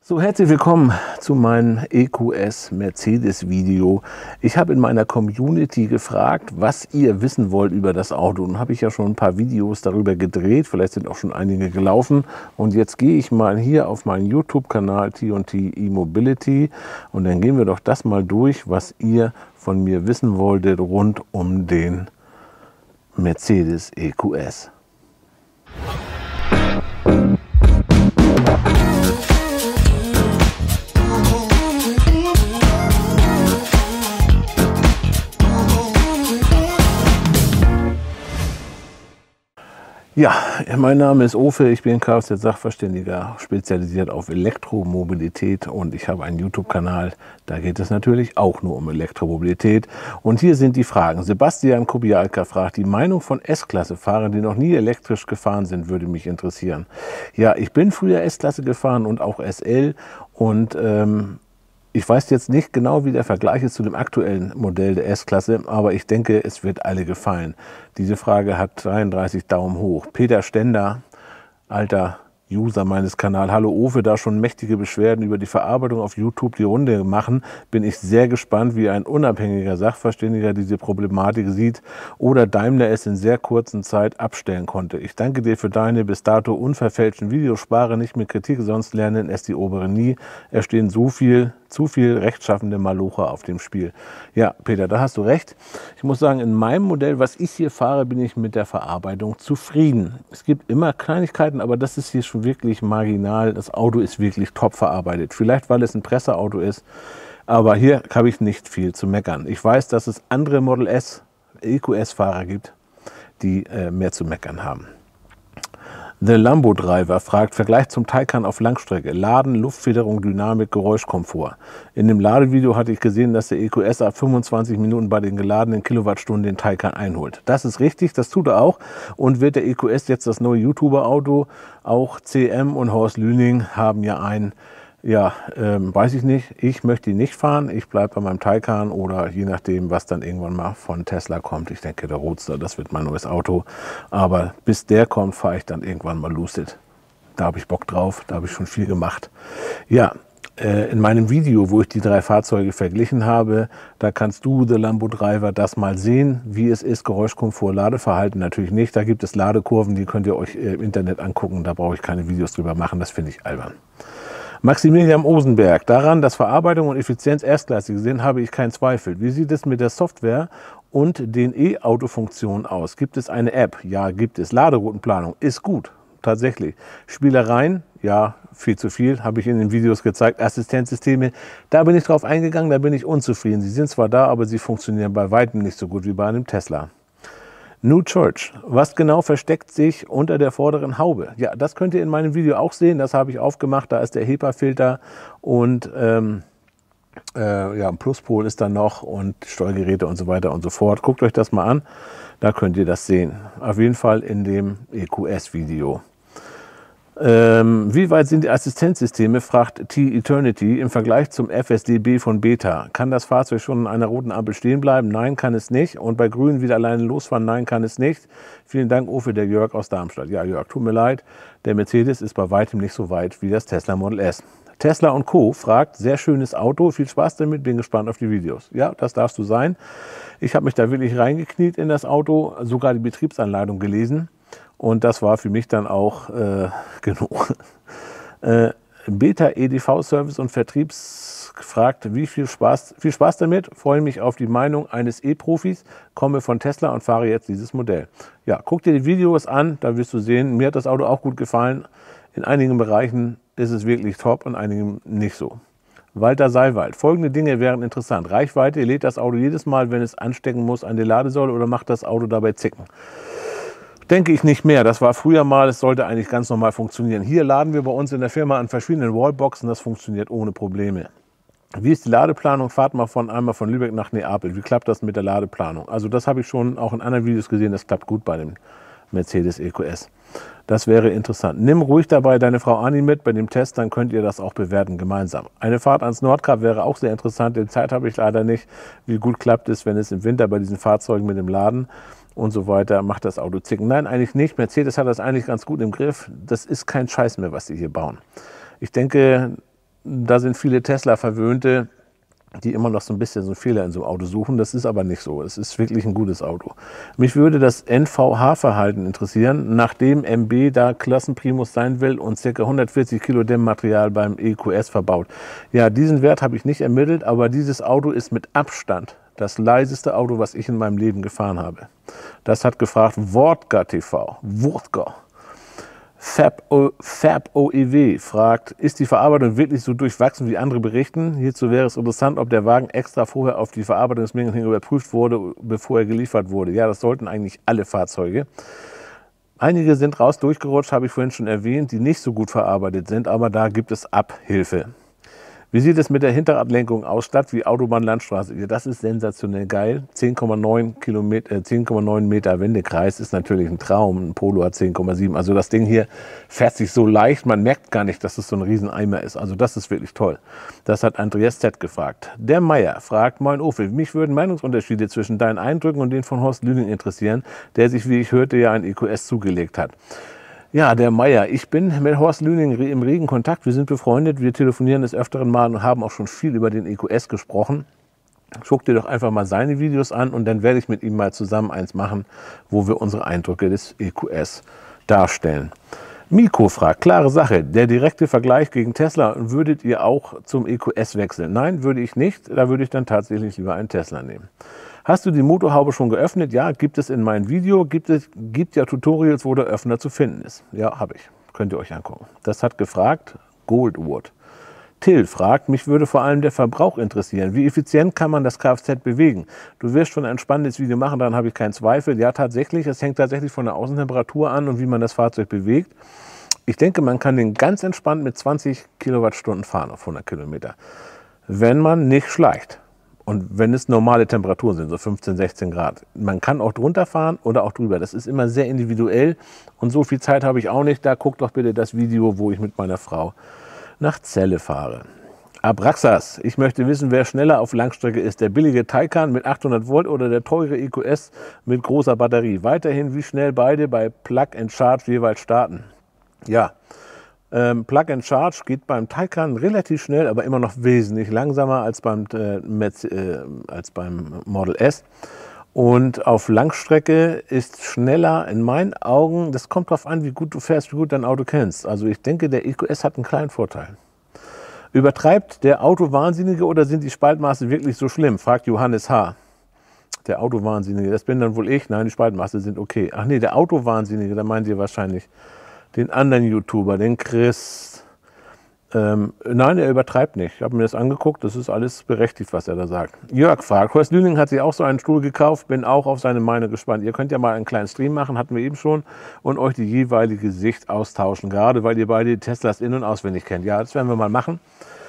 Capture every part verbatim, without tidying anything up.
So, herzlich willkommen zu meinem E Q S Mercedes Video. Ich habe in meiner Community gefragt, was ihr wissen wollt über das Auto. Und habe ich ja schon ein paar Videos darüber gedreht, vielleicht sind auch schon einige gelaufen. Und jetzt gehe ich mal hier auf meinen YouTube-Kanal T und T E-Mobility und dann gehen wir doch das mal durch, was ihr von mir wissen wolltet rund um den Mercedes E Q S. Ja, mein Name ist Ofe, ich bin Kfz-Sachverständiger, spezialisiert auf Elektromobilität und ich habe einen YouTube-Kanal, da geht es natürlich auch nur um Elektromobilität. Und hier sind die Fragen. Sebastian Kubialka fragt, die Meinung von S-Klasse-Fahrern, die noch nie elektrisch gefahren sind, würde mich interessieren. Ja, ich bin früher S-Klasse gefahren und auch S L und ähm, ich weiß jetzt nicht genau, wie der Vergleich ist zu dem aktuellen Modell der S-Klasse, aber ich denke, es wird alle gefallen. Diese Frage hat dreiunddreißig Daumen hoch. Peter Stender, alter User meines Kanals, hallo Ofe, da schon mächtige Beschwerden über die Verarbeitung auf YouTube die Runde machen, bin ich sehr gespannt, wie ein unabhängiger Sachverständiger diese Problematik sieht oder Daimler es in sehr kurzer Zeit abstellen konnte. Ich danke dir für deine bis dato unverfälschten Videos, spare nicht mit Kritik, sonst lernen es die Oberen nie. Es stehen so viel, zu viel rechtschaffende Malocher auf dem Spiel. Ja, Peter, da hast du recht. Ich muss sagen, in meinem Modell, was ich hier fahre, bin ich mit der Verarbeitung zufrieden. Es gibt immer Kleinigkeiten, aber das ist hier schon wirklich marginal. Das Auto ist wirklich top verarbeitet. Vielleicht, weil es ein Presseauto ist, aber hier habe ich nicht viel zu meckern. Ich weiß, dass es andere Model S, E Q S-Fahrer gibt, die äh, mehr zu meckern haben. The Lambo Driver fragt, Vergleich zum Taycan auf Langstrecke, Laden, Luftfederung, Dynamik, Geräuschkomfort. In dem Ladevideo hatte ich gesehen, dass der E Q S ab fünfundzwanzig Minuten bei den geladenen Kilowattstunden den Taycan einholt. Das ist richtig, das tut er auch. Und wird der E Q S jetzt das neue YouTuber-Auto, auch C M und Horst Lüning haben ja ein, ja, ähm, weiß ich nicht, ich möchte ihn nicht fahren, ich bleibe bei meinem Taycan oder je nachdem, was dann irgendwann mal von Tesla kommt. Ich denke, der Roadster, das wird mein neues Auto, aber bis der kommt, fahre ich dann irgendwann mal Lucid. Da habe ich Bock drauf, da habe ich schon viel gemacht. Ja, äh, in meinem Video, wo ich die drei Fahrzeuge verglichen habe, da kannst du, The Lambo Driver, das mal sehen, wie es ist, Geräuschkomfort, Ladeverhalten natürlich nicht. Da gibt es Ladekurven, die könnt ihr euch im Internet angucken, da brauche ich keine Videos drüber machen, das finde ich albern. Maximilian Osenberg, daran, dass Verarbeitung und Effizienz erstklassig sind, habe ich keinen Zweifel. Wie sieht es mit der Software und den E-Auto-Funktionen aus? Gibt es eine App? Ja, gibt es. Laderoutenplanung ist gut, tatsächlich. Spielereien? Ja, viel zu viel, habe ich in den Videos gezeigt. Assistenzsysteme, da bin ich drauf eingegangen, da bin ich unzufrieden. Sie sind zwar da, aber sie funktionieren bei weitem nicht so gut wie bei einem Tesla. New Church, was genau versteckt sich unter der vorderen Haube? Ja, das könnt ihr in meinem Video auch sehen, das habe ich aufgemacht, da ist der HEPA-Filter und ähm, äh, ja, ein Pluspol ist da noch und Steuergeräte und so weiter und so fort. Guckt euch das mal an, da könnt ihr das sehen. Auf jeden Fall in dem E Q S-Video. Ähm, wie weit sind die Assistenzsysteme, fragt T-Eternity, im Vergleich zum F S D B von Beta? Kann das Fahrzeug schon an einer roten Ampel stehen bleiben? Nein, kann es nicht. Und bei Grün wieder alleine losfahren? Nein, kann es nicht. Vielen Dank, Ofe, der Jörg aus Darmstadt. Ja, Jörg, tut mir leid, der Mercedes ist bei weitem nicht so weit wie das Tesla Model S. Tesla und Co. fragt, sehr schönes Auto, viel Spaß damit, bin gespannt auf die Videos. Ja, das darfst du sein. Ich habe mich da wirklich reingekniet in das Auto, sogar die Betriebsanleitung gelesen. Und das war für mich dann auch äh, genug. Äh, Beta E D V-Service und Vertriebs fragt, wie viel Spaß, viel Spaß damit, freue mich auf die Meinung eines E-Profis, komme von Tesla und fahre jetzt dieses Modell. Ja, guck dir die Videos an, da wirst du sehen, mir hat das Auto auch gut gefallen. In einigen Bereichen ist es wirklich top und einigen nicht so. Walter Seiwald, folgende Dinge wären interessant. Reichweite, lädt das Auto jedes Mal, wenn es anstecken muss, an die Ladesäule oder macht das Auto dabei zicken? Denke ich nicht mehr. Das war früher mal, es sollte eigentlich ganz normal funktionieren. Hier laden wir bei uns in der Firma an verschiedenen Wallboxen, das funktioniert ohne Probleme. Wie ist die Ladeplanung? Fahrt mal von einmal von Lübeck nach Neapel. Wie klappt das mit der Ladeplanung? Also das habe ich schon auch in anderen Videos gesehen, das klappt gut bei dem Mercedes E Q S. Das wäre interessant. Nimm ruhig dabei deine Frau Anni mit bei dem Test, dann könnt ihr das auch bewerten gemeinsam. Eine Fahrt ans Nordkap wäre auch sehr interessant, die Zeit habe ich leider nicht. Wie gut klappt es, wenn es im Winter bei diesen Fahrzeugen mit dem Laden und so weiter, macht das Auto zicken? Nein, eigentlich nicht. Mercedes hat das eigentlich ganz gut im Griff. Das ist kein Scheiß mehr, was sie hier bauen. Ich denke, da sind viele Tesla-Verwöhnte, die immer noch so ein bisschen so einen Fehler in so einem Auto suchen. Das ist aber nicht so. Es ist wirklich ein gutes Auto. Mich würde das N V H-Verhalten interessieren, nachdem M B da Klassenprimus sein will und ca. hundertvierzig Kilo Dämmmaterial beim E Q S verbaut. Ja, diesen Wert habe ich nicht ermittelt, aber dieses Auto ist mit Abstand das leiseste Auto, was ich in meinem Leben gefahren habe. Das hat gefragt Wodka T V. Wodka. Fab O E W fragt, ist die Verarbeitung wirklich so durchwachsen, wie andere berichten? Hierzu wäre es interessant, ob der Wagen extra vorher auf die Verarbeitungsmengen hin überprüft wurde, bevor er geliefert wurde. Ja, das sollten eigentlich alle Fahrzeuge. Einige sind raus durchgerutscht, habe ich vorhin schon erwähnt, die nicht so gut verarbeitet sind, aber da gibt es Abhilfe. Wie sieht es mit der Hinterradlenkung aus, Stadt wie Autobahn, Landstraße? Ja, das ist sensationell geil. zehn Komma neun Kilometer, äh, zehn Komma neun Meter Wendekreis ist natürlich ein Traum. Ein Polo hat zehn Komma sieben. Also das Ding hier fährt sich so leicht, man merkt gar nicht, dass es so ein Rieseneimer ist. Also das ist wirklich toll. Das hat Andreas Z. gefragt. Der Meier fragt, moin Ofe, mich würden Meinungsunterschiede zwischen deinen Eindrücken und den von Horst Lüning interessieren, der sich, wie ich hörte, ja ein E Q S zugelegt hat. Ja, der Meier. Ich bin mit Horst Lüning im regen Kontakt. Wir sind befreundet, wir telefonieren des Öfteren mal und haben auch schon viel über den E Q S gesprochen. Guck dir doch einfach mal seine Videos an und dann werde ich mit ihm mal zusammen eins machen, wo wir unsere Eindrücke des E Q S darstellen. Miko fragt, klare Sache, der direkte Vergleich gegen Tesla, würdet ihr auch zum E Q S wechseln? Nein, würde ich nicht. Da würde ich dann tatsächlich lieber einen Tesla nehmen. Hast du die Motorhaube schon geöffnet? Ja, gibt es in meinem Video. Gibt es gibt ja Tutorials, wo der Öffner zu finden ist. Ja, habe ich. Könnt ihr euch angucken. Das hat gefragt Goldwood. Till fragt, mich würde vor allem der Verbrauch interessieren. Wie effizient kann man das Kfz bewegen? Du wirst schon ein spannendes Video machen, daran habe ich keinen Zweifel. Ja, tatsächlich, es hängt tatsächlich von der Außentemperatur an und wie man das Fahrzeug bewegt. Ich denke, man kann den ganz entspannt mit zwanzig Kilowattstunden fahren auf hundert Kilometer, wenn man nicht schleicht. Und wenn es normale Temperaturen sind, so fünfzehn, sechzehn Grad. Man kann auch drunter fahren oder auch drüber. Das ist immer sehr individuell und so viel Zeit habe ich auch nicht. Da guckt doch bitte das Video, wo ich mit meiner Frau nach Celle fahre. Abraxas, ich möchte wissen, wer schneller auf Langstrecke ist. Der billige Taycan mit achthundert Volt oder der teure E Q S mit großer Batterie. Weiterhin, wie schnell beide bei Plug and Charge jeweils starten. Ja. Ähm, Plug and Charge geht beim Taycan relativ schnell, aber immer noch wesentlich langsamer als beim, äh, Metz, äh, als beim Model S. Und auf Langstrecke ist schneller in meinen Augen, das kommt darauf an, wie gut du fährst, wie gut dein Auto kennst. Also ich denke, der E Q S hat einen kleinen Vorteil. Übertreibt der Autowahnsinnige oder sind die Spaltmaße wirklich so schlimm? Fragt Johannes H. Der Autowahnsinnige, das bin dann wohl ich. Nein, die Spaltmaße sind okay. Ach nee, der Autowahnsinnige, da meint ihr wahrscheinlich den anderen YouTuber, den Chris. Ähm, nein, er übertreibt nicht. Ich habe mir das angeguckt, das ist alles berechtigt, was er da sagt. Jörg fragt, Horst Lüning hat sich auch so einen Stuhl gekauft, bin auch auf seine Meinung gespannt. Ihr könnt ja mal einen kleinen Stream machen, hatten wir eben schon, und euch die jeweilige Sicht austauschen, gerade weil ihr beide die Teslas in- und auswendig kennt. Ja, das werden wir mal machen.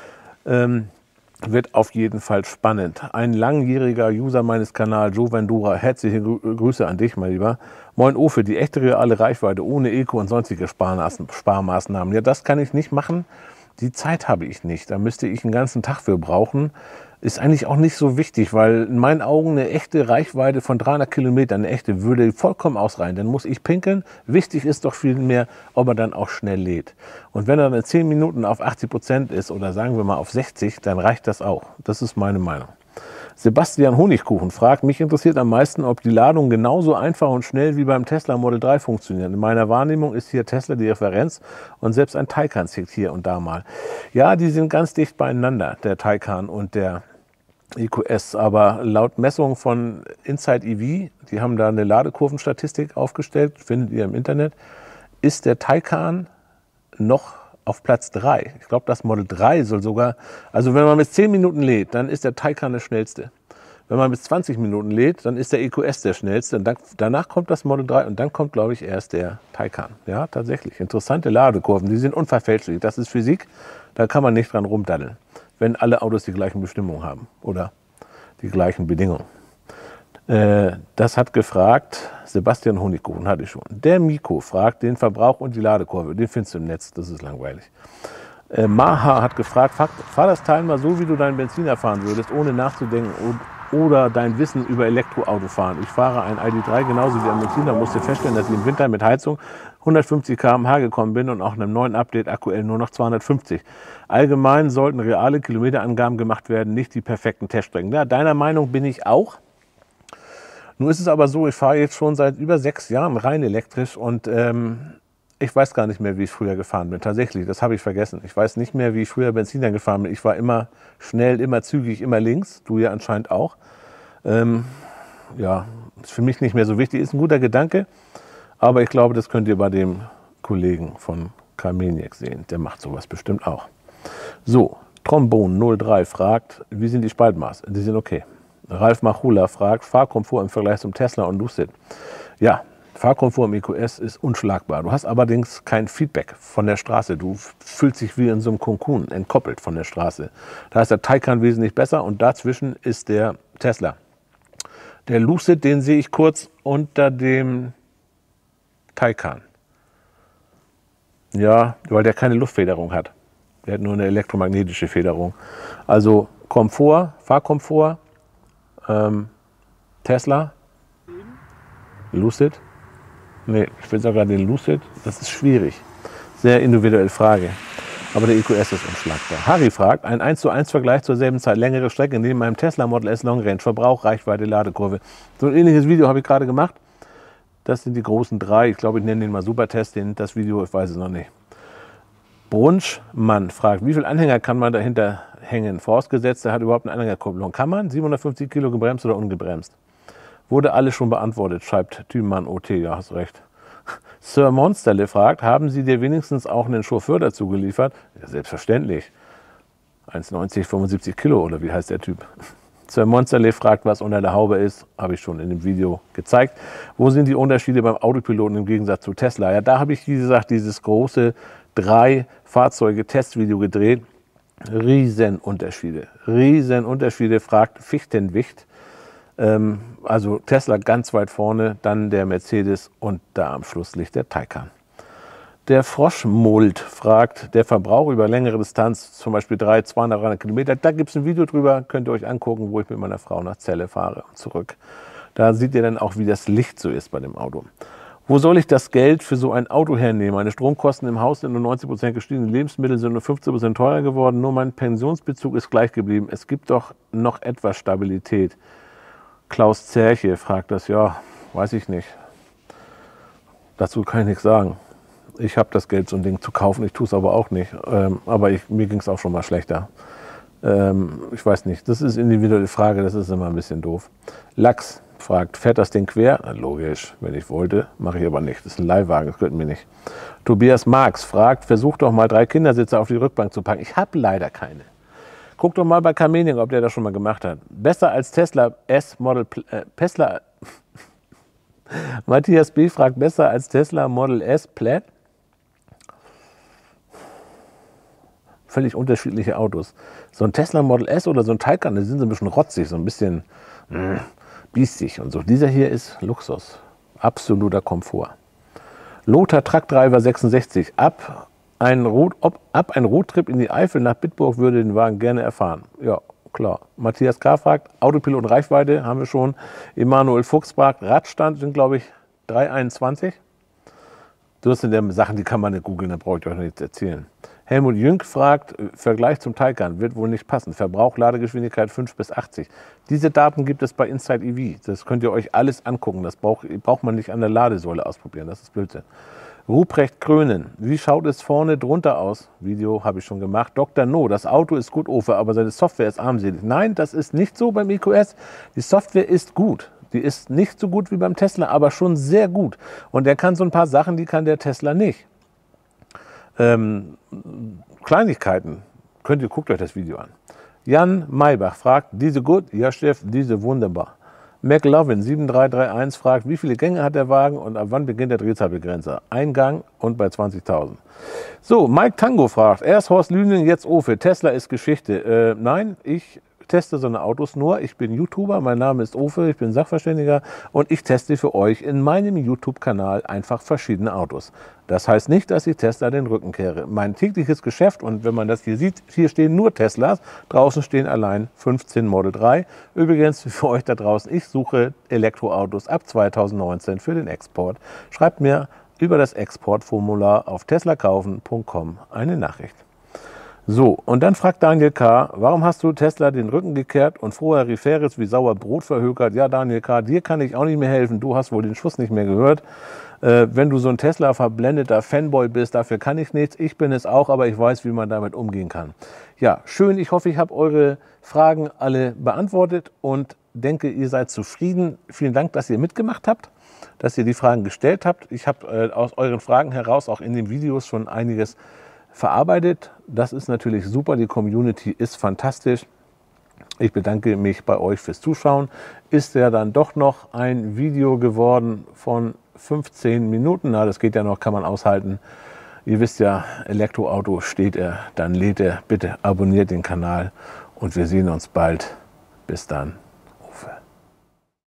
Ähm, wird auf jeden Fall spannend. Ein langjähriger User meines Kanals, Joe Vendura, herzliche Grüße an dich, mein Lieber. Moin Ofe, die echte reale Reichweite ohne Eco und sonstige Sparmaßnahmen. Ja, das kann ich nicht machen. Die Zeit habe ich nicht. Da müsste ich einen ganzen Tag für brauchen. Ist eigentlich auch nicht so wichtig, weil in meinen Augen eine echte Reichweite von dreihundert Kilometern, eine echte, würde vollkommen ausreichen. Dann muss ich pinkeln. Wichtig ist doch vielmehr, ob er dann auch schnell lädt. Und wenn er dann in zehn Minuten auf achtzig Prozent ist oder sagen wir mal auf sechzig, dann reicht das auch. Das ist meine Meinung. Sebastian Honigkuchen fragt, mich interessiert am meisten, ob die Ladung genauso einfach und schnell wie beim Tesla Model drei funktioniert. In meiner Wahrnehmung ist hier Tesla die Referenz und selbst ein Taycan zickt hier und da mal. Ja, die sind ganz dicht beieinander, der Taycan und der E Q S, aber laut Messung von Inside E V, die haben da eine Ladekurvenstatistik aufgestellt, findet ihr im Internet, ist der Taycan noch auf Platz drei. Ich glaube, das Model drei soll sogar, also wenn man mit zehn Minuten lädt, dann ist der Taycan der schnellste. Wenn man mit zwanzig Minuten lädt, dann ist der E Q S der schnellste. Und dann, danach kommt das Model drei und dann kommt, glaube ich, erst der Taycan. Ja, tatsächlich. Interessante Ladekurven, die sind unverfälschlich. Das ist Physik, da kann man nicht dran rumdaddeln, wenn alle Autos die gleichen Bestimmungen haben oder die gleichen Bedingungen. Äh, das hat gefragt, Sebastian Honigkuchen hatte ich schon. Der Miko fragt den Verbrauch und die Ladekurve. Den findest du im Netz, das ist langweilig. Äh, Maha hat gefragt, fahr, fahr das Teil mal so, wie du deinen Benziner fahren würdest, ohne nachzudenken oder dein Wissen über Elektroautofahren. Ich fahre ein I D drei genauso wie ein Benziner, musste feststellen, dass ich im Winter mit Heizung hundertfünfzig Kilometer pro Stunde gekommen bin und auch in einem neuen Update aktuell nur noch zweihundertfünfzig. Allgemein sollten reale Kilometerangaben gemacht werden, nicht die perfekten Teststrecken. Ja, deiner Meinung bin ich auch. Nun ist es aber so, ich fahre jetzt schon seit über sechs Jahren rein elektrisch und ähm, ich weiß gar nicht mehr, wie ich früher gefahren bin. Tatsächlich, das habe ich vergessen. Ich weiß nicht mehr, wie ich früher Benziner gefahren bin. Ich war immer schnell, immer zügig, immer links. Du ja anscheinend auch. Ähm, ja, ist für mich nicht mehr so wichtig. Ist ein guter Gedanke, aber ich glaube, das könnt ihr bei dem Kollegen von Carmeniak sehen. Der macht sowas bestimmt auch. So, Trombon null drei fragt, wie sind die Spaltmaße? Die sind okay. Ralf Machula fragt, Fahrkomfort im Vergleich zum Tesla und Lucid. Ja, Fahrkomfort im E Q S ist unschlagbar. Du hast allerdings kein Feedback von der Straße. Du fühlst dich wie in so einem Kokon, entkoppelt von der Straße. Da ist der Taycan wesentlich besser und dazwischen ist der Tesla. Der Lucid, den sehe ich kurz unter dem Taycan. Ja, weil der keine Luftfederung hat. Der hat nur eine elektromagnetische Federung. Also Komfort, Fahrkomfort, ähm, Tesla, Lucid. Nee, ich will sogar den Lucid. Das ist schwierig. Sehr individuelle Frage. Aber der E Q S ist unschlagbar. Harry fragt, ein eins zu eins Vergleich zur selben Zeit, längere Strecke neben meinem Tesla Model S Long Range, Verbrauch, Reichweite, Ladekurve. So ein ähnliches Video habe ich gerade gemacht. Das sind die großen drei. Ich glaube, ich nenne den mal Supertest, den, das Video, ich weiß es noch nicht. Brunschmann fragt, wie viel Anhänger kann man dahinter hängen? Vorausgesetzt, er hat überhaupt eine Anhängerkupplung. Kann man siebenhundertfünfzig Kilo gebremst oder ungebremst? Wurde alles schon beantwortet, schreibt Thümann O T. Ja, hast recht. Sir Monsterle fragt, haben Sie dir wenigstens auch einen Chauffeur dazu geliefert? Ja, selbstverständlich. eins neunzig, fünfundsiebzig Kilo oder wie heißt der Typ? Sir Monsterle fragt, was unter der Haube ist. Habe ich schon in dem Video gezeigt. Wo sind die Unterschiede beim Autopiloten im Gegensatz zu Tesla? Ja, da habe ich, wie gesagt, dieses große drei Fahrzeuge Testvideo gedreht. Riesenunterschiede. Riesenunterschiede, fragt Fichtenwicht. Ähm, also Tesla ganz weit vorne, dann der Mercedes und da am Schluss liegt der Taycan. Der Froschmold fragt, der Verbrauch über längere Distanz, zum Beispiel dreihundert, zweihundert, dreihundert Kilometer, da gibt es ein Video drüber, könnt ihr euch angucken, wo ich mit meiner Frau nach Celle fahre und zurück. Da seht ihr dann auch, wie das Licht so ist bei dem Auto. Wo soll ich das Geld für so ein Auto hernehmen? Meine Stromkosten im Haus sind nur neunzig Prozent gestiegen, Lebensmittel sind nur fünfzehn Prozent teurer geworden, nur mein Pensionsbezug ist gleich geblieben. Es gibt doch noch etwas Stabilität. Klaus Zerche fragt das, ja, weiß ich nicht. Dazu kann ich nichts sagen. Ich habe das Geld, so ein Ding zu kaufen, ich tue es aber auch nicht. Ähm, aber ich, mir ging es auch schon mal schlechter. Ähm, ich weiß nicht, das ist individuelle Frage, das ist immer ein bisschen doof. Lachs fragt, fährt das Ding quer? Na, logisch, wenn ich wollte, mache ich aber nicht. Das ist ein Leihwagen, das könnten wir nicht. Tobias Marx fragt, versuch doch mal drei Kindersitze auf die Rückbank zu packen. Ich habe leider keine. Guck doch mal bei Carmeniak, ob der das schon mal gemacht hat. Besser als Tesla S Model äh, Tesla. Matthias B. fragt, besser als Tesla Model S Plaid? Völlig unterschiedliche Autos. So ein Tesla Model S oder so ein Taycan, die sind so ein bisschen rotzig, so ein bisschen mh, biestig und so. Dieser hier ist Luxus. Absoluter Komfort. Lothar Truckdriver sechsundsechzig. Ab ein, Rot, ob, ab ein Roadtrip in die Eifel nach Bitburg würde den Wagen gerne erfahren. Ja, klar. Matthias K. fragt, Autopilot und Reichweite haben wir schon. Emanuel Fuchs fragt, Radstand sind, glaube ich, drei einundzwanzig. Das sind ja Sachen, die kann man nicht googeln, da brauche ich euch noch nichts erzählen. Helmut Jünk fragt, Vergleich zum Taycan wird wohl nicht passen. Verbrauch, Ladegeschwindigkeit fünf bis achtzig. Diese Daten gibt es bei Inside E V. Das könnt ihr euch alles angucken. Das braucht, braucht man nicht an der Ladesäule ausprobieren. Das ist Blödsinn. Ruprecht Krönen, wie schaut es vorne drunter aus? Video habe ich schon gemacht. Doktor No, das Auto ist gut, Ofe, aber seine Software ist armselig. Nein, das ist nicht so beim E Q S. Die Software ist gut. Die ist nicht so gut wie beim Tesla, aber schon sehr gut. Und der kann so ein paar Sachen, die kann der Tesla nicht. Ähm, Kleinigkeiten. Könnt ihr, guckt euch das Video an. Jan Maybach fragt, diese gut? Ja, Steff, diese wunderbar. McLovin sieben drei drei eins fragt, wie viele Gänge hat der Wagen und ab wann beginnt der Drehzahlbegrenzer? Ein Gang und bei zwanzigtausend. So, Mike Tango fragt, erst Horst Lüning, jetzt Ofe. Tesla ist Geschichte. Äh, nein, ich teste so eine Autos nur. Ich bin YouTuber, mein Name ist Ofe, ich bin Sachverständiger und ich teste für euch in meinem YouTube-Kanal einfach verschiedene Autos. Das heißt nicht, dass ich Tesla den Rücken kehre. Mein tägliches Geschäft, und wenn man das hier sieht, hier stehen nur Teslas, draußen stehen allein fünfzehn Model drei. Übrigens für euch da draußen, ich suche Elektroautos ab zweitausendneunzehn für den Export. Schreibt mir über das Exportformular auf tesla kaufen punkt com eine Nachricht. So, und dann fragt Daniel K., warum hast du Tesla den Rücken gekehrt und vorher rief Ferris wie sauer Brot verhökert? Ja, Daniel K., dir kann ich auch nicht mehr helfen, du hast wohl den Schuss nicht mehr gehört. Äh, wenn du so ein Tesla-verblendeter Fanboy bist, dafür kann ich nichts. Ich bin es auch, aber ich weiß, wie man damit umgehen kann. Ja, schön, ich hoffe, ich habe eure Fragen alle beantwortet und denke, ihr seid zufrieden. Vielen Dank, dass ihr mitgemacht habt, dass ihr die Fragen gestellt habt. Ich habe äh, aus euren Fragen heraus auch in den Videos schon einiges verarbeitet. Das ist natürlich super, die Community ist fantastisch. Ich bedanke mich bei euch fürs Zuschauen. Ist ja dann doch noch ein Video geworden von fünfzehn Minuten. Na, das geht ja noch, kann man aushalten. Ihr wisst ja, Elektroauto steht er, dann lädt er. Bitte abonniert den Kanal und wir sehen uns bald. Bis dann.